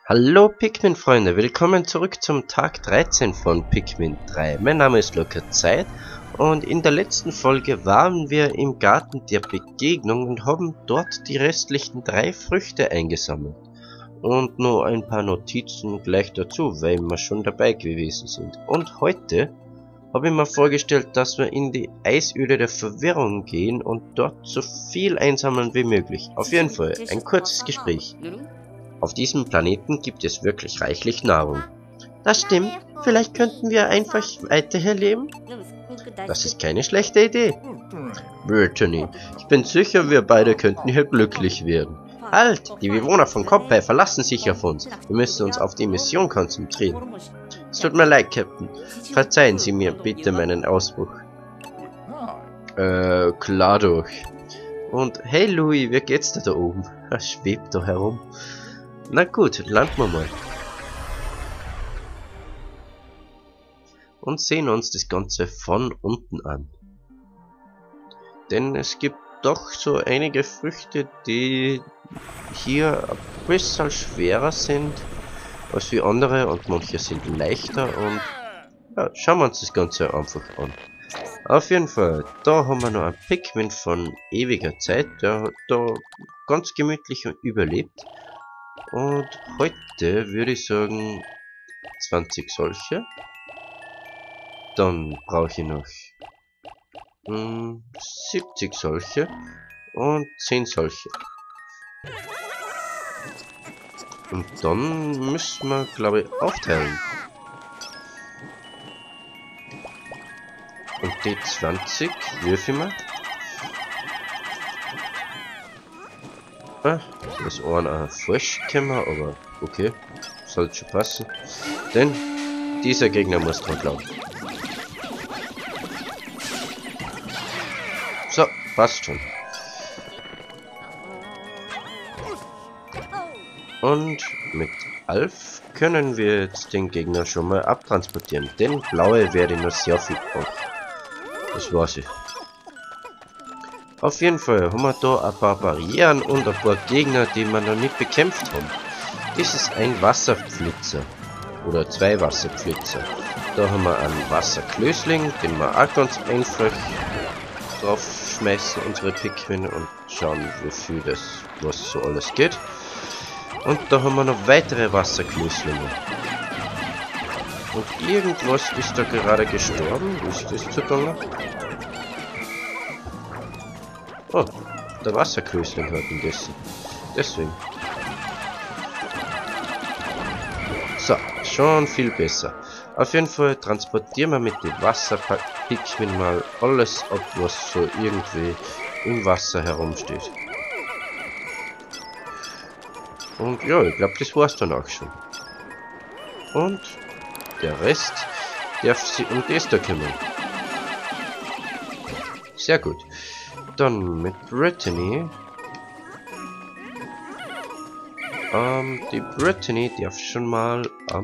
Hallo Pikmin-Freunde, willkommen zurück zum Tag 13 von Pikmin 3. Mein Name ist Locker Zeit und in der letzten Folge waren wir im Garten der Begegnung und haben dort die restlichen 3 Früchte eingesammelt. Und nur ein paar Notizen gleich dazu, weil wir schon dabei gewesen sind. Und heute habe ich mir vorgestellt, dass wir in die Eisöde der Verwirrung gehen und dort so viel einsammeln wie möglich. Auf jeden Fall ein kurzes Gespräch. Auf diesem Planeten gibt es wirklich reichlich Nahrung. Das stimmt. Vielleicht könnten wir einfach weiter hier leben? Das ist keine schlechte Idee. Brittany, ich bin sicher, wir beide könnten hier glücklich werden. Halt! Die Bewohner von Copper verlassen sich auf uns. Wir müssen uns auf die Mission konzentrieren. Es tut mir leid, Captain. Verzeihen Sie mir bitte meinen Ausbruch. Klar doch. Und hey Louis, wie geht's dir da oben? Er schwebt da herum. Na gut, landen wir mal. Und sehen uns das Ganze von unten an. Denn es gibt doch so einige Früchte, die hier ein bisschen schwerer sind als wie andere und manche sind leichter und ja, schauen wir uns das Ganze einfach an. Auf jeden Fall, da haben wir noch ein Pikmin von ewiger Zeit, der hat da ganz gemütlich überlebt. Und heute würde ich sagen 20 solche. Dann brauche ich noch 70 solche und 10 solche. Und dann müssen wir, glaube ich, aufteilen. Und die 20 würfeln wir. Ah, das eine falsch gekommen, aber okay, sollte schon passen. Denn dieser Gegner muss dran glauben. So, passt schon. Und mit Alf können wir jetzt den Gegner schon mal abtransportieren. Denn blaue werde nur sehr viel brauchen. Das war's. Auf jeden Fall haben wir da ein paar Barrieren und ein paar Gegner, die wir noch nicht bekämpft haben. Das ist ein Wasserpflitzer. Oder 2 Wasserpflitzer. Da haben wir einen Wasserklößling, den wir auch ganz einfach drauf schmeißen, unsere Pikmin, und schauen, wie viel das, was so alles geht. Und da haben wir noch weitere Wasserklößlinge. Und irgendwas ist da gerade gestorben. Wie ist das zugange? Oh, der Wasserklößling hat ihn gegessen. Deswegen. So, schon viel besser. Auf jeden Fall transportieren wir mit dem Wasserpikmin mal alles ab, was so irgendwie im Wasser herumsteht. Und ja, ich glaube, das war's dann auch schon. Und der Rest darf sich um das da kümmern. Sehr gut. Dann mit Brittany. Die Brittany darf schon mal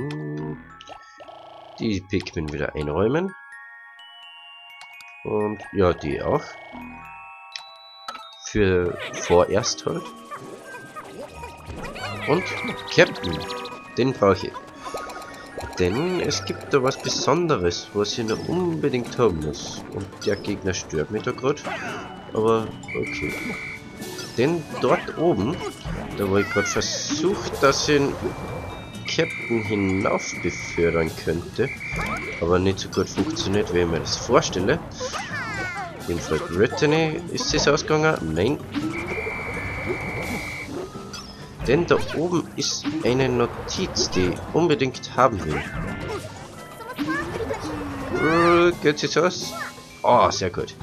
die Pikmin wieder einräumen. Und ja, die auch. Für vorerst halt. Und Captain, den brauche ich. Denn es gibt da was Besonderes, was ich noch unbedingt haben muss. Und der Gegner stört mich da gerade. Aber okay. Denn dort oben, da wo ich gerade versucht, dass ich den Captain hinauf befördern könnte, aber nicht so gut funktioniert, wie ich mir das vorstelle. Jedenfalls Brittany ist es ausgegangen. Nein. Denn da oben ist eine Notiz, die ich unbedingt haben will. Geht's jetzt aus? Oh, sehr gut.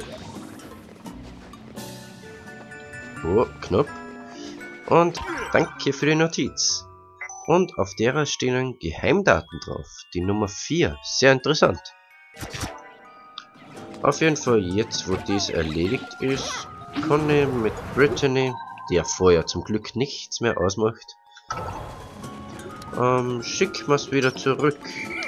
Oh, knapp. Und danke für die Notiz. Und auf derer stehen Geheimdaten drauf. Die Nummer 4. Sehr interessant. Auf jeden Fall, jetzt wo dies erledigt ist, kann ich mit Brittany, der vorher zum Glück nichts mehr ausmacht, schicken wir es wieder zurück.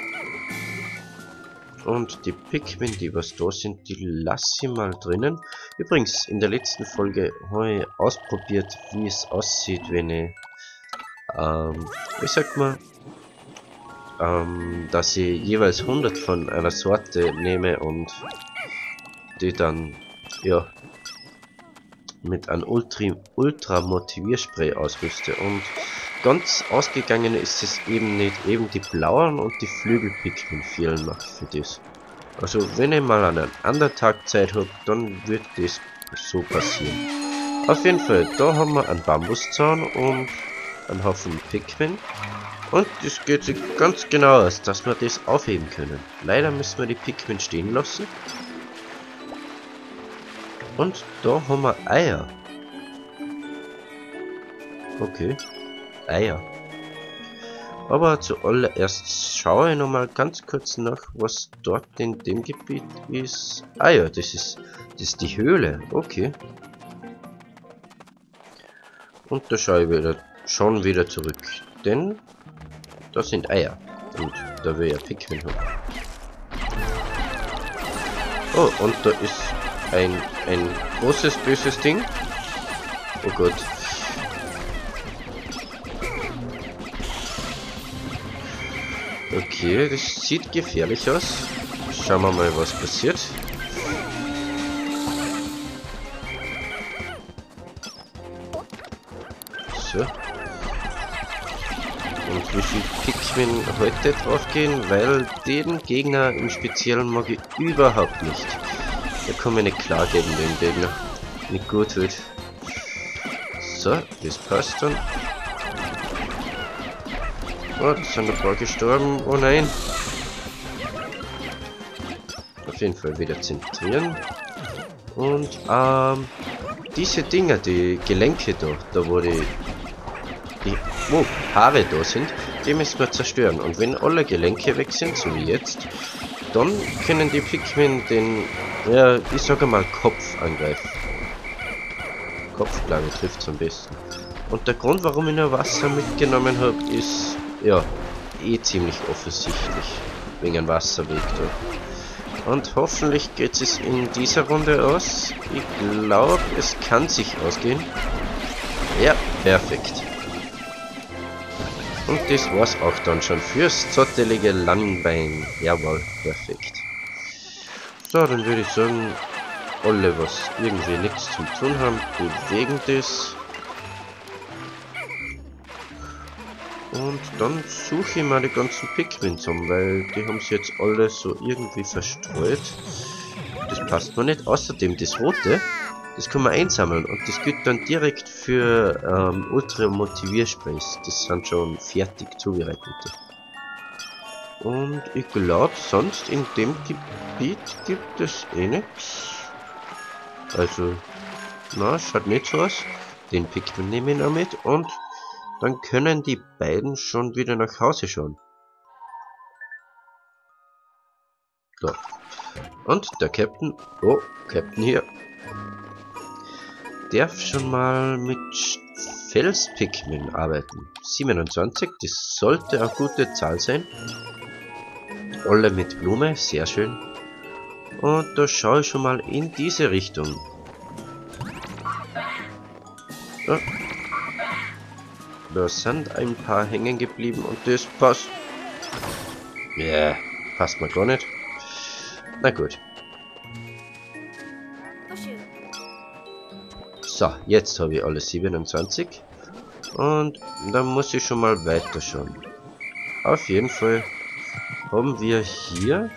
Und die Pikmin, die was da sind, die lasse ich mal drinnen. Übrigens, in der letzten Folge habe ich ausprobiert, wie es aussieht, wenn ich wie sagt man, dass ich jeweils 100 von einer Sorte nehme und die dann, ja, mit einem Ultra-Motivierspray ausrüste. Und ganz ausgegangen ist es eben nicht, eben die blauen und die Flügelpikmin fehlen noch für das. Also wenn ich mal an einem anderen Tag Zeit habe, dann wird das so passieren. Auf jeden Fall, da haben wir einen Bambuszaun und einen Haufen Pikmin. Und das geht sich ganz genau aus, dass wir das aufheben können. Leider müssen wir die Pikmin stehen lassen. Und da haben wir Eier. Okay, Eier. Aber zuallererst schaue ich nochmal ganz kurz nach, was dort in dem Gebiet ist. Ah ja, das ist die Höhle. Okay. Und da schaue ich schon wieder zurück. Denn da sind Eier. Und da will ich ja Pikmin haben. Oh, und da ist ein großes, böses Ding. Oh Gott. Okay, das sieht gefährlich aus. Schauen wir mal, was passiert. So. Und wie viel Pikmin heute drauf gehen, weil den Gegner im Speziellen mag ich überhaupt nicht. Da kann man nicht klar gegen den Gegner. Nicht gut wird. So, das passt dann. Oh, da sind ein paar gestorben. Oh nein. Auf jeden Fall wieder zentrieren. Und diese Dinger, die Gelenke da wo die Haare da sind, die müssen wir zerstören. Und wenn alle Gelenke weg sind, so wie jetzt, dann können die Pikmin den, ja, ich sage mal, Kopf angreifen. Kopf, glaube ich, trifft es am besten. Und der Grund, warum ich nur Wasser mitgenommen habe, ist, ja, eh ziemlich offensichtlich. Wegen einem Wasserweg da. Und hoffentlich geht es in dieser Runde aus. Ich glaube, es kann sich ausgehen. Ja, perfekt. Und das war's auch dann schon fürs zottelige Langbein. Jawohl, perfekt. So, dann würde ich sagen, alle, was irgendwie nichts zu tun haben, bewegen das. Und dann suche ich mal die ganzen Pikmin zusammen, weil die haben sie jetzt alle so irgendwie verstreut. Das passt mir nicht. Außerdem das rote, das kann man einsammeln und das gilt dann direkt für Ultra-Motiviersprays. Das sind schon fertig zubereitete. Und ich glaube, sonst in dem Gebiet gibt es eh nichts. Also, na, schaut nicht so aus. Den Pikmin nehme ich noch mit und dann können die beiden schon wieder nach Hause schauen. So. Und der Captain, oh, Captain hier, darf schon mal mit Felspikmin arbeiten. 27, das sollte eine gute Zahl sein. Alle mit Blume, sehr schön. Und da schaue ich schon mal in diese Richtung. So. Da sind ein paar hängen geblieben und das passt. Ja, yeah, passt mir gar nicht. Na gut. So, jetzt habe ich alle 27. Und dann muss ich schon mal weiter schauen. Auf jeden Fall haben wir hier.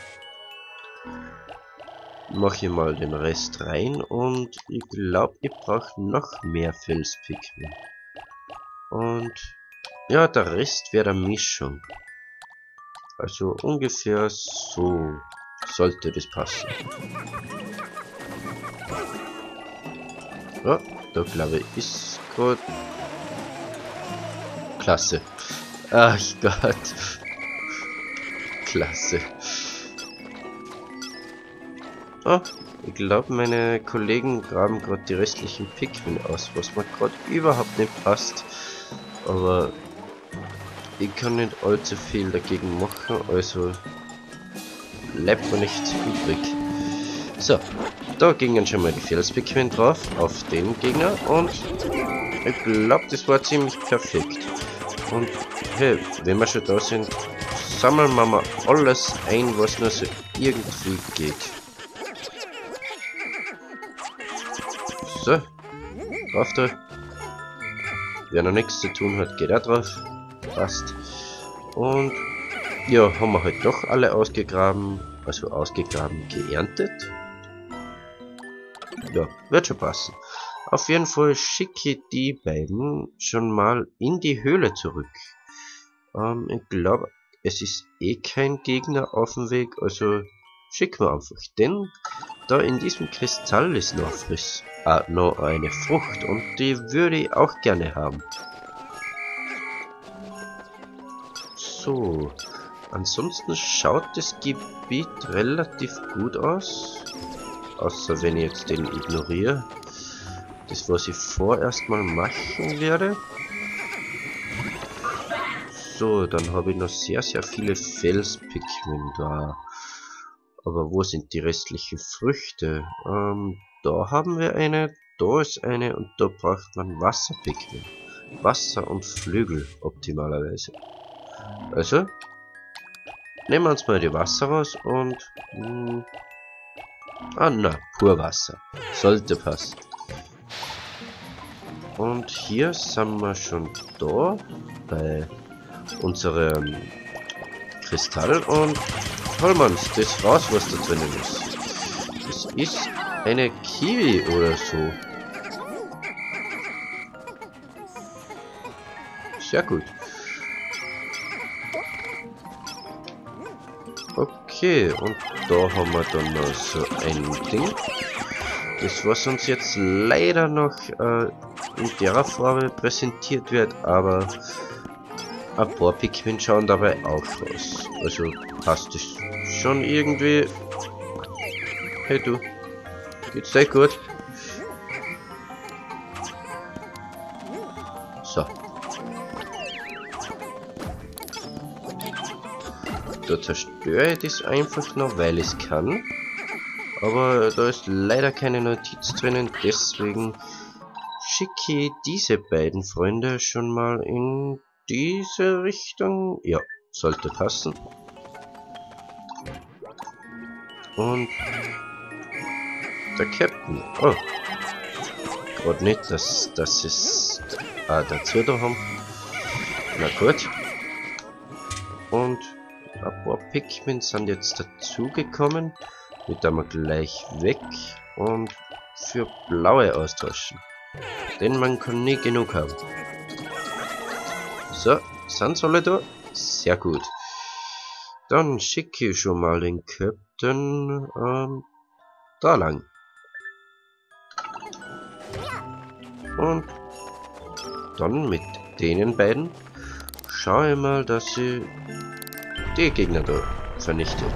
Mache ich mal den Rest rein und ich glaube, ich brauche noch mehr Felspikmin. Und ja, der Rest wäre eine Mischung. Also ungefähr so sollte das passen. Ja, da glaube ich ist gut. Klasse. Ach Gott. Klasse. Oh, ich glaube, meine Kollegen graben gerade die restlichen Pikmin aus, was mir gerade überhaupt nicht passt. Aber ich kann nicht allzu viel dagegen machen, also bleibt mir nichts übrig. So, da gingen schon mal die Felspikmin drauf, auf den Gegner und ich glaube, das war ziemlich perfekt. Und hey, wenn wir schon da sind, sammeln wir mal alles ein, was nur so irgendwie geht. So, drauf da. Wer noch nichts zu tun hat, geht auch drauf. Passt. Und ja, haben wir halt doch alle ausgegraben, geerntet. Ja, wird schon passen. Auf jeden Fall schicke ich die beiden schon mal in die Höhle zurück. Ich glaube, es ist eh kein Gegner auf dem Weg, also schicken wir einfach. Denn da in diesem Kristall ist noch eine Frucht und die würde ich auch gerne haben. So, ansonsten schaut das Gebiet relativ gut aus. Außer wenn ich jetzt den ignoriere. Das, was ich vorerst mal machen werde. So, dann habe ich noch sehr, sehr viele Fels-Pikmin da. Aber wo sind die restlichen Früchte? Da haben wir eine, da ist eine und da braucht man Wasser-Pikmin. Wasser und Flügel optimalerweise. Also, nehmen wir uns mal die Wasser raus und... Purwasser. Sollte passen. Und hier sind wir schon da bei unserem Kristall und holen wir uns das raus, was da drinnen ist. Das ist eine Kiwi oder so. Sehr gut. Okay, und da haben wir dann noch so ein Ding. Das, was uns jetzt leider noch in der Farbe präsentiert wird, aber ein paar Pikmin schauen dabei auch raus. Also passt es schon irgendwie. Hey du, geht's dir gut? So. Da zerstöre ich das einfach noch, weil ich es kann. Aber da ist leider keine Notiz drinnen, deswegen schicke ich diese beiden Freunde schon mal in diese Richtung. Ja, sollte passen. Und der Captain. Oh. Gerade nicht, dass es dazu da haben. Na gut. Und ein paar Pikmin sind jetzt dazugekommen. Die tun wir gleich weg und für blaue austauschen. Denn man kann nie genug haben. So, sind alle da? Sehr gut. Dann schicke ich schon mal den Captain da lang. Und dann mit denen beiden schaue ich mal, dass sie die Gegner da vernichtet.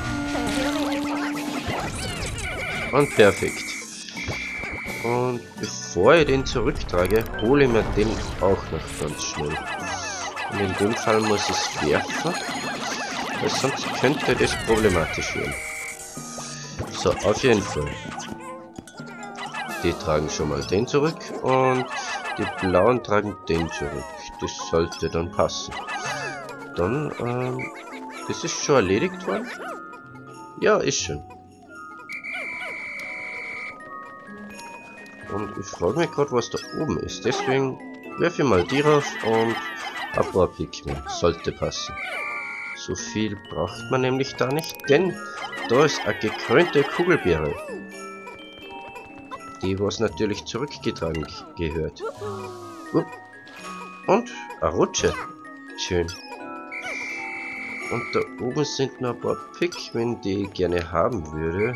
Und perfekt. Und bevor ich den zurücktrage, hole ich mir den auch noch ganz schnell. Und in dem Fall muss ich es werfen, weil sonst könnte das problematisch werden. So, auf jeden Fall. Die tragen schon mal den zurück und die blauen tragen den zurück. Das sollte dann passen. Dann, das ist schon erledigt worden? Ja, ist schon. Und ich frage mich gerade, was da oben ist. Deswegen werfe ich mal die rauf und ein paar Pikmin. Sollte passen. So viel braucht man nämlich da nicht, denn da ist eine gekrönte Kugelbeere. Die, was natürlich zurückgetragen gehört. Und eine Rutsche. Schön. Und da oben sind noch ein paar Pikmin, die ich gerne haben würde.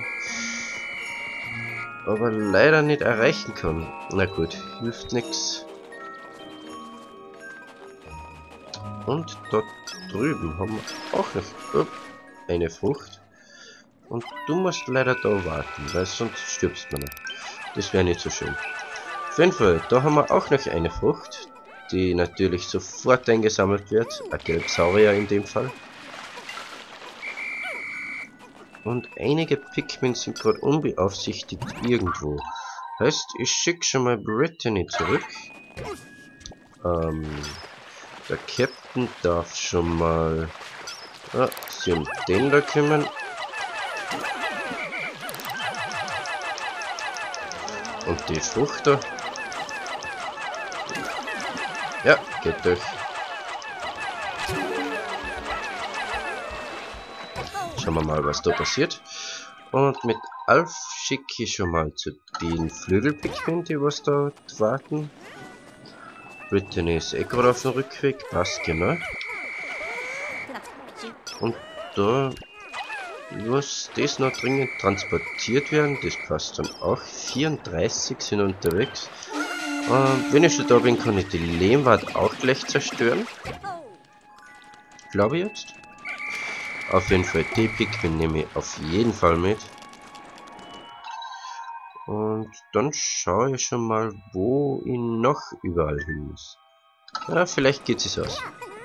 Aber leider nicht erreichen kann. Na gut, hilft nichts. Und dort drüben haben wir auch noch eine Frucht. Und du musst leider da warten, weil sonst stirbst du noch. Das wäre nicht so schön. Auf jeden Fall, da haben wir auch noch eine Frucht, die natürlich sofort eingesammelt wird. Ein Gelbsaurier in dem Fall. Und einige Pikmin sind gerade unbeaufsichtigt irgendwo. Heißt, ich schicke schon mal Brittany zurück. Der Captain darf schon mal sich um den da kümmern. Und die Frucht da. Ja, geht durch. Schauen wir mal, was da passiert. Und mit Alf schicke ich schon mal zu den Flügelpigmen, die was da warten. Brittany ist gerade auf dem Rückweg, passt genau. Und da muss das noch dringend transportiert werden, das passt dann auch. 34 sind unterwegs. Wenn ich schon da bin, kann ich die Lehmwand auch gleich zerstören. Glaube ich jetzt. Auf jeden Fall, die Pikmin nehme ich auf jeden Fall mit. Und dann schaue ich schon mal, wo ich noch überall hin muss. Ja, vielleicht geht es aus.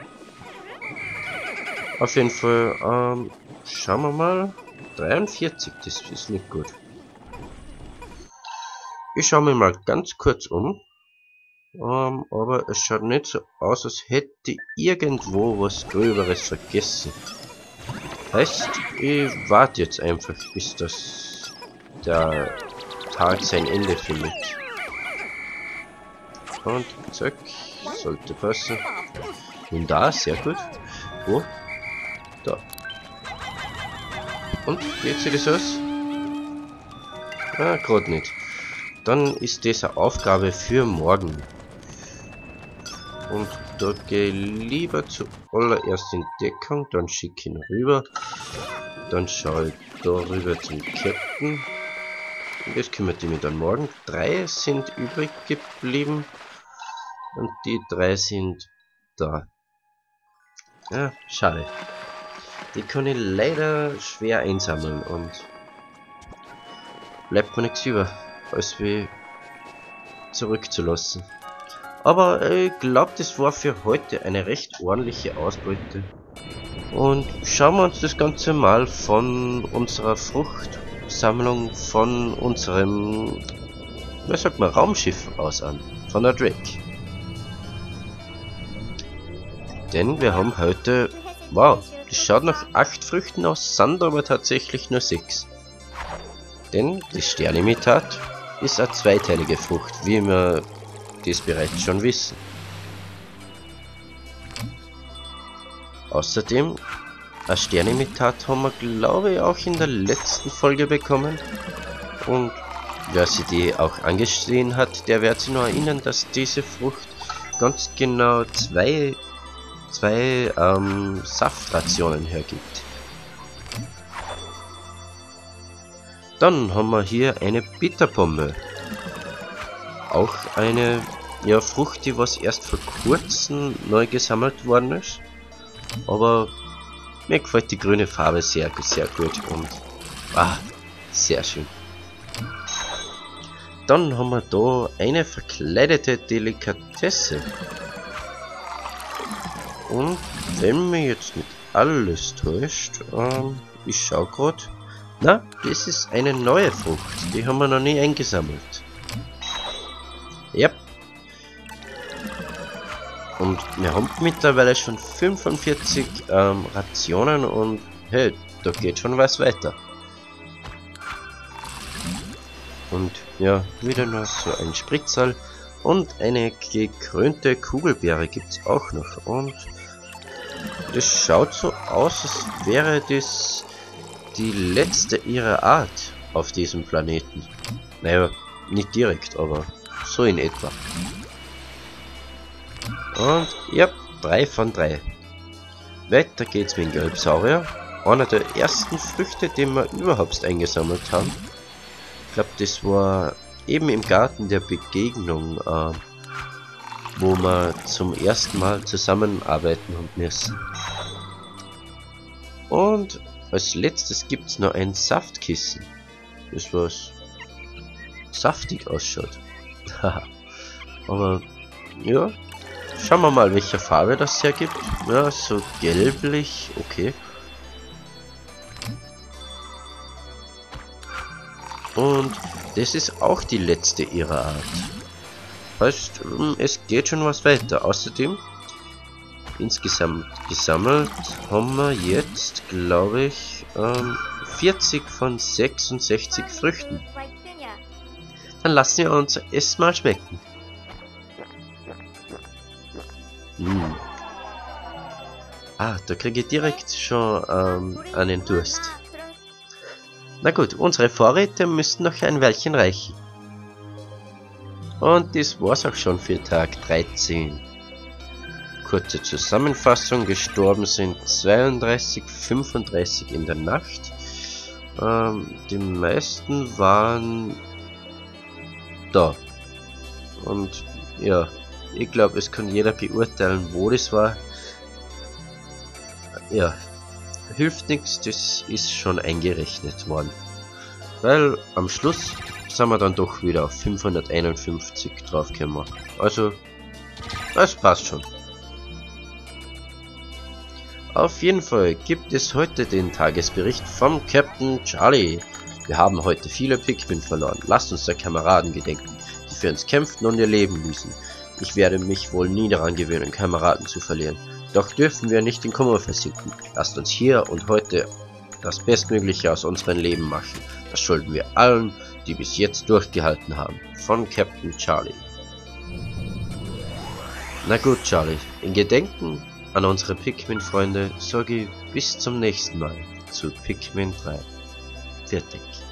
Auf jeden Fall, schauen wir mal. 43, das ist nicht gut. Ich schaue mir mal ganz kurz um. Aber es schaut nicht so aus, als hätte ich irgendwo was Gröberes vergessen. Heißt, ich warte jetzt einfach, bis der Tag sein Ende findet. Und zack, sollte passen. Und da, sehr gut. Wo? Da. Und, geht sich das aus? Ah, gerade nicht. Dann ist das eine Aufgabe für morgen. Und da gehe ich lieber zuallererst in Deckung, dann schicke ich ihn rüber. Dann schaue ich da rüber zum Captain. Und das kümmert mich dann morgen. 3 sind übrig geblieben. Und die 3 sind da. Ja, schade. Die kann ich leider schwer einsammeln und bleibt mir nichts über, als wie zurückzulassen. Aber ich glaube, das war für heute eine recht ordentliche Ausbeute. Und schauen wir uns das Ganze mal von unserer Fruchtsammlung, von unserem, was sagt man, Raumschiff aus an. Von der Drake. Denn wir haben heute, wow, das schaut nach 8 Früchten aus, sind aber tatsächlich nur 6. Denn das Sternimitat ist eine zweiteilige Frucht, wie wir das bereits schon wissen. Außerdem, ein Sternimitat haben wir, glaube ich, auch in der letzten Folge bekommen. Und wer sich die auch angesehen hat, der wird sich noch erinnern, dass diese Frucht ganz genau zwei Saftrationen hergibt. Dann haben wir hier eine Bitterpombe. Auch eine Frucht, die was erst vor kurzem neu gesammelt worden ist. Aber mir gefällt die grüne Farbe sehr, sehr gut und sehr schön. Dann haben wir da eine verkleidete Delikatesse. Und wenn mir jetzt nicht alles täuscht, ich schau grad, na, das ist eine neue Frucht, die haben wir noch nie eingesammelt. Ja. Und wir haben mittlerweile schon 45 Rationen und hey, da geht schon was weiter. Und ja, wieder noch so ein Spritzerl und eine gekrönte Kugelbeere gibt's auch noch. Und das schaut so aus, als wäre das die letzte ihrer Art auf diesem Planeten. Naja, nicht direkt, aber so in etwa. Und ja, 3 von 3. Weiter geht's mit dem Gelbsaurier. Einer der ersten Früchte, die wir überhaupt eingesammelt haben. Ich glaube, das war eben im Garten der Begegnung, wo wir zum ersten Mal zusammenarbeiten haben müssen. Und als letztes gibt es noch ein Saftkissen. Das was saftig ausschaut. Aber ja, schauen wir mal, welche Farbe das hergibt. Ja, so gelblich, okay. Und das ist auch die letzte ihrer Art. Heißt, es geht schon was weiter. Außerdem Insgesamt gesammelt haben wir jetzt, glaube ich, 40 von 66 Früchten. Dann lassen wir unser Essen mal schmecken. Ah, da kriege ich direkt schon einen Durst. Na gut, unsere Vorräte müssten noch ein Weilchen reichen. Und das war's auch schon für Tag 13. Kurze Zusammenfassung, gestorben sind 32, 35 in der Nacht. Die meisten waren da. Und ja, ich glaube, es kann jeder beurteilen, wo das war. Ja, hilft nichts, das ist schon eingerechnet worden. Weil am Schluss sind wir dann doch wieder auf 551 draufgekommen. Also, das passt schon. Auf jeden Fall gibt es heute den Tagesbericht vom Captain Charlie. Wir haben heute viele Pikmin verloren. Lasst uns der Kameraden gedenken, die für uns kämpften und ihr Leben ließen. Ich werde mich wohl nie daran gewöhnen, Kameraden zu verlieren. Doch dürfen wir nicht in Kummer versinken. Lasst uns hier und heute das Bestmögliche aus unserem Leben machen. Das schulden wir allen, die bis jetzt durchgehalten haben. Von Captain Charlie. Na gut, Charlie. In Gedenken an unsere Pikmin-Freunde sage ich bis zum nächsten Mal zu Pikmin 3. Fertig.